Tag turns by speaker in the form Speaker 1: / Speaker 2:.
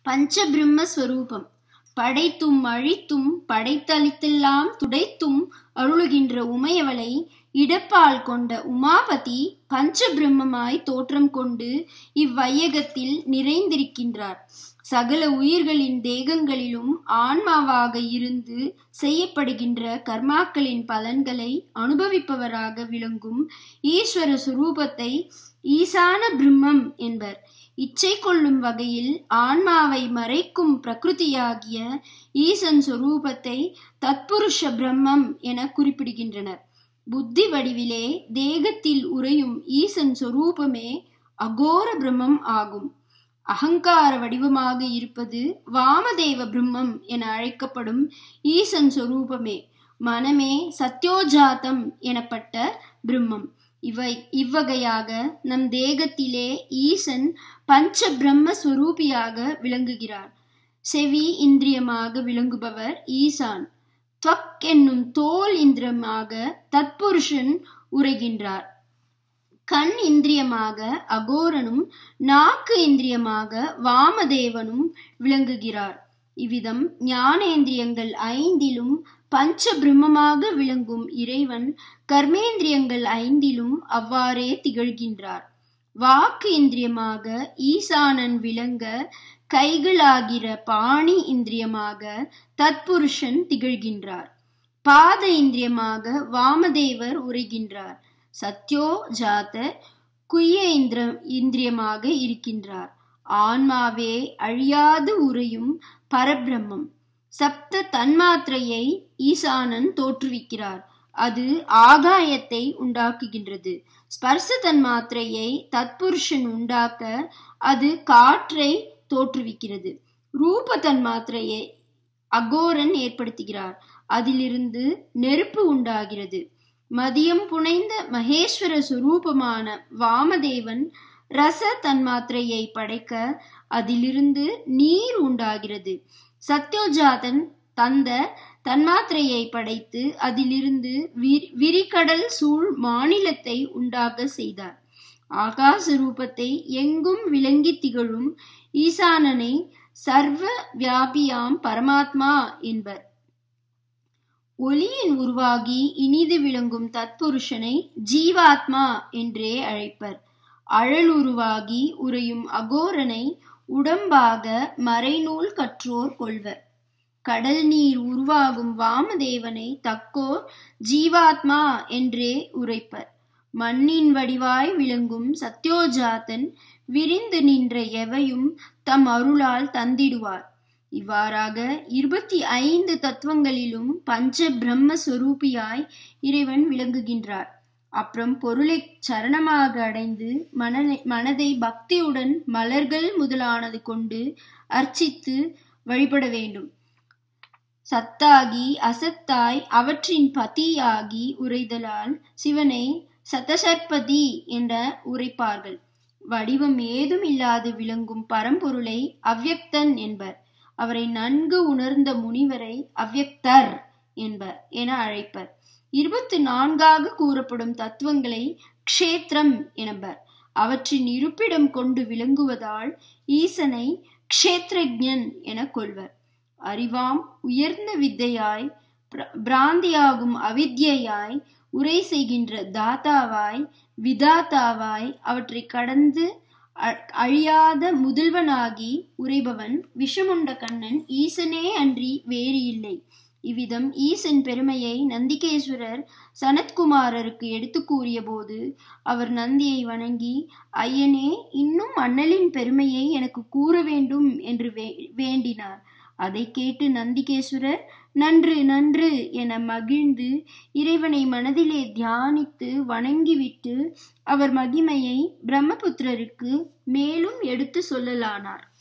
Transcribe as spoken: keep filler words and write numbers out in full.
Speaker 1: பஞ்சபிரம்மஸ்வரூபம். படைத்தும் அழித்தும் படைத்தளித்தெல்லாம் துடைத்தும் அருளுகின்ற உமையவளை இடப்பால் கொண்ட உமாபதி பஞ்சபிரம்மமாய் தோற்றம் கொண்டு இவ்வையகத்தில் நிறைந்திருக்கின்றார். சகல உயிர்களின் தேகங்களிலும் ஆன்மாவாக இருந்து செய்யப்படுகின்ற கர்மாக்களின் பலன்களை அனுபவிப்பவராக விளங்கும் ஈஸ்வர சுரூபத்தை ஈசான பிரம்மம் என்பர். இச்சை கொள்ளும் வகையில் ஆன்மாவை மறைக்கும் பிரகிருதியாகிய ஈசன் சொரூபத்தை தத்புருஷ பிரம்மம் என குறிப்பிடுகின்றனர். புத்தி வடிவிலே தேகத்தில் உறையும் ஈசன் சொரூபமே அகோர பிரம்மம் ஆகும். அகங்கார வடிவமாக இருப்பது வாமதேவ பிரம்மம் என அழைக்கப்படும் ஈசன் சொரூபமே மனமே சத்யோஜாதம் எனப்பட்ட பிரம்மம். இவை இவ்வகையாக நம் தேகத்திலே ஈசன் பஞ்ச பிரம்ம ஸ்வரூபியாக விளங்குகிறார். செவி இந்திரியமாக விளங்குபவர் ஈசான். துவக் என்னும் தோல் இந்திரியமாக தத்புருஷன் உரைகின்றார். கண் இந்திரியமாக அகோரனும் நாக்கு இந்திரியமாக வாமதேவனும் விளங்குகிறார். இவ்விதம் ஞானேந்திரியங்கள் ஐந்திலும் பஞ்ச பிரம்மமாக விளங்கும் இறைவன் கர்மேந்திரியங்கள் ஐந்திலும் அவ்வாறே திகழ்கின்றார். வாக்கு இந்திரியமாக ஈசானன் விளங்க கைகளாகிற பாணி இந்திரியமாக தத்புருஷன் திகழ்கின்றார். பாத இந்திரியமாக வாமதேவர் உரைகின்றார். சத்யோ ஜாத குய்ய இந்திர இந்திரியமாக இருக்கின்றார். ஆன்மாவே அழியாது உறையும் பரபிரம்மம். சப்த தன்மாத்திரையை ஈசானன் தோற்றுவிக்கிறார். அது ஆகாயத்தை உண்டாக்குகின்றது. ஸ்பர்ச தன்மாத்திரையை தத்புருஷன் உண்டாக்க அது காற்றை தோற்றுவிக்கிறது. ரூப தன்மாத்திரையை அகோரன் ஏற்படுத்துகிறார். அதிலிருந்து நெருப்பு உண்டாகிறது. மதியம் புனைந்த மகேஸ்வர சுரூபமான வாமதேவன் ரச தன்மாத்திரையை படைக்க அதிலிருந்து நீர் உண்டாகிறது. சத்யோஜாதன் தந்த தன்மாத்திரையை படைத்து அதிலிருந்து விரிகடல் சூழ் மாநிலத்தை உண்டாக செய்தார். ஆகாச ரூபத்தை எங்கும் விளங்கி திகழும் ஈசானனை சர்வ வியாபியாம் பரமாத்மா என்பர். ஒளியின் உருவாகி இனிது விளங்கும் தத்புருஷனை ஜீவாத்மா என்றே அழைப்பர். அழலுருவாகி உறையும் அகோரனை உடம்பாக மறைநூல் கற்றோர் கொள்வர். கடல் நீர் உருவாகும் வாமதேவனை தக்கோர் ஜீவாத்மா என்றே உரைப்பர். மண்ணின் வடிவாய் விளங்கும் சத்யோஜாதன் விரிந்து நின்ற எவையும் தம் அருளால் தந்திடுவார். இவ்வாறாக இருபத்தி ஐந்து தத்துவங்களிலும் பஞ்ச பிரம்ம ஸ்வரூபியாய் இறைவன் விளங்குகின்றார். அப்புறம் பொருளை சரணமாக அடைந்து மனதை மனதை பக்தியுடன் மலர்கள் முதலானது கொண்டு அர்ச்சித்து வழிபட வேண்டும். சத்தாகி அசத்தாய் அவற்றின் பதியாகி உரைதலால் சிவனை சதசற்பதி என்ற உரைப்பார்கள். வடிவம் ஏதும் இல்லாது விளங்கும் பரம்பொருளை அவ்யக்தன் என்பர். அவரை நன்கு உணர்ந்த முனிவரை அவ்யக்தர் என்பர் என அழைப்பர். இருபத்தி நான்காக கூறப்படும் தத்துவங்களை க்ஷேத்திரம் என்பர். அவற்றின் இருப்பிடம் கொண்டு விளங்குவதால் ஈசனை க்ஷேத்ரஜ்ஞன் என கொள்வர். அறிவாம் உயர்ந்த வித்தையாய் பிராந்தியாகும் அவித்யாய் உரை செய்கின்ற தாத்தாவாய் விதாத்தாவாய் அவற்றை கடந்து அழியாத முதல்வனாகி உரைபவன் விஷமுண்ட கண்ணன் ஈசனே அன்றி வேறு இல்லை. இவ்விதம் ஈசன் பெருமையை நந்திகேஸ்வரர் சனத்குமாரருக்கு எடுத்து கூறிய போது அவர் நந்தியை வணங்கி, ஐயனே, இன்னும் அண்ணலின் பெருமையை எனக்கு கூற வேண்டும் என்று வே வேண்டினார். அதை கேட்டு நந்திகேஸ்வரர் நன்று நன்று என மகிழ்ந்து இறைவனை மனதிலே தியானித்து வணங்கிவிட்டு அவர் மகிமையை பிரம்மபுத்திரருக்கு மேலும் எடுத்து சொல்லலானார்.